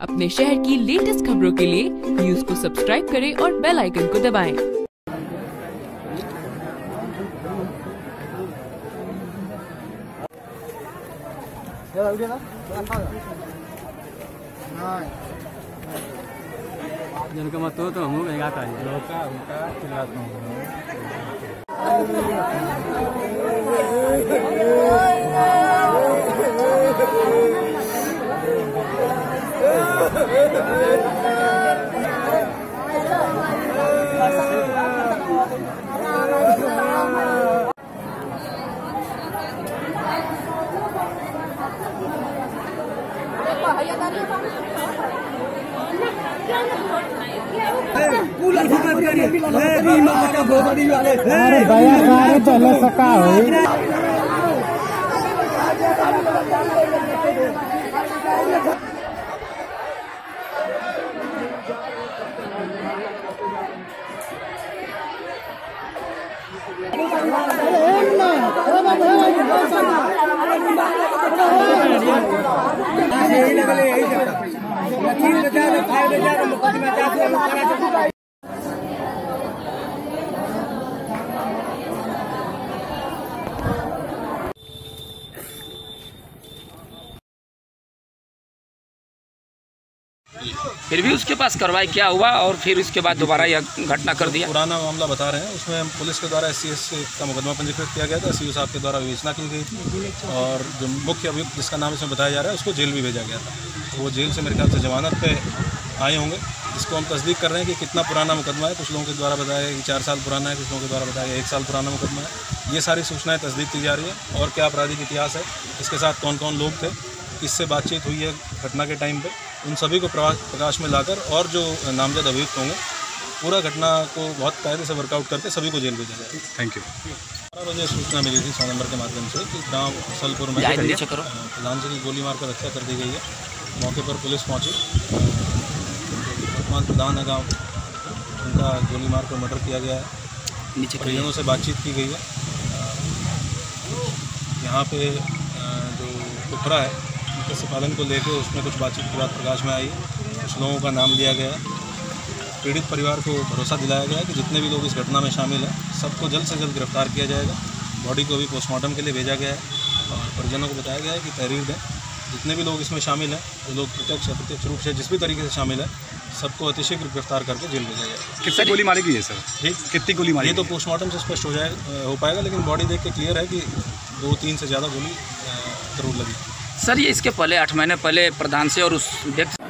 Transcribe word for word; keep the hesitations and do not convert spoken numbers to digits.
अपने शहर की लेटेस्ट खबरों के लिए न्यूज को सब्सक्राइब करें और बेल आइकन को दबाएं। जनका मत हो तो हम महंगा का लोका उनका चिल्लात अरे भैया सारे चले सका हुई फिर भी उसके पास कार्रवाई क्या हुआ और फिर उसके बाद दोबारा यह घटना कर दिया। पुराना मामला बता रहे हैं, उसमें पुलिस के द्वारा एस सी एस का मुकदमा पंजीकृत किया गया था। सी ओ साहब के द्वारा विवेचना की गई थी और जो मुख्य अभियुक्त जिसका नाम इसमें बताया जा रहा है उसको जेल भी भेजा गया था। तो वो जेल से मेरे ख्याल से जमानत पे आए होंगे। इसको हम तस्दीक कर रहे हैं कि कितना पुराना मुकदमा है। कुछ लोगों के द्वारा बताया गया कि चार साल पुराना है, कुछ लोगों के द्वारा बताया गया एक साल पुराना मुकदमा है। ये सारी सूचनाएँ तस्दीक की जा रही है और क्या आपराधिक इतिहास है, इसके साथ कौन कौन लोग थे, किससे बातचीत हुई है घटना के टाइम पे, उन सभी को प्रकाश में लाकर और जो नामजद अभियुक्त होंगे पूरा घटना को बहुत कायदे से वर्कआउट करके सभी को जेल भेजा जाएगा। Thank you. बारह बजे सूचना मिली थी सौ नंबर के माध्यम से कि गांव सलपुर में प्रधान जी की गोली मारकर हत्या कर दी गई है। मौके पर पुलिस पहुंची, वर्तमान प्रधान है गाँव, उनका गोली मारकर मर्डर किया गया है। परिजनों से बातचीत की गई है। यहाँ पे जो टुकड़ा है मत्स्य पालन को लेकर उसमें कुछ बातचीत के बाद प्रकाश में आई। कुछ लोगों का नाम लिया गया। पीड़ित परिवार को भरोसा दिलाया गया कि जितने भी लोग इस घटना में शामिल हैं सबको जल्द से जल्द गिरफ्तार किया जाएगा। बॉडी को भी पोस्टमार्टम के लिए भेजा गया है और परिजनों को बताया गया है कि तहरीर दें। जितने भी लोग इसमें शामिल हैं, जो लोग प्रत्यक्ष अप्रत्यक्ष रूप से जिस भी तरीके से शामिल है, सबको अतिशीघ्र गिरफ्तार करके जेल भेजा जाएगा। कितनी गोली मारी गई है सर? ठीक, कितनी गोली मारी? ये तो पोस्टमार्टम से स्पष्ट हो जाए हो पाएगा, लेकिन बॉडी देख के क्लियर है कि दो तीन से ज़्यादा गोली जरूर लगी। सर ये इसके पहले आठ महीने पहले प्रधान से और उस व्यक्ति